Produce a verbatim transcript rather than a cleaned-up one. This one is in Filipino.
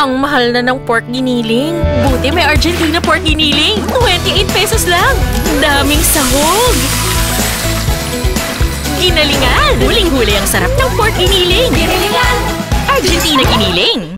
Ang mahal na ng pork giniling. Buti may Argentina pork giniling. twenty-eight pesos lang. Daming sahog. Ginalingan! Huling-huli ang sarap ng pork giniling. Ginalingan! Argentina giniling.